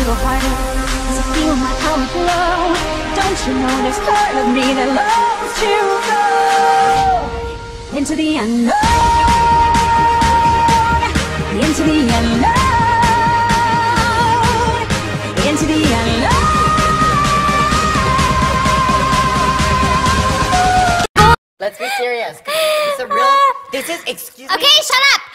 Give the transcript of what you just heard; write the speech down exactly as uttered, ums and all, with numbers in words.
little harder as I feel my power glow. Don't you know there's part of me that longs to go into the unknown, into the unknown, into the unknown. Let's be serious. It's a real. This is excuse me. Okay, shut up.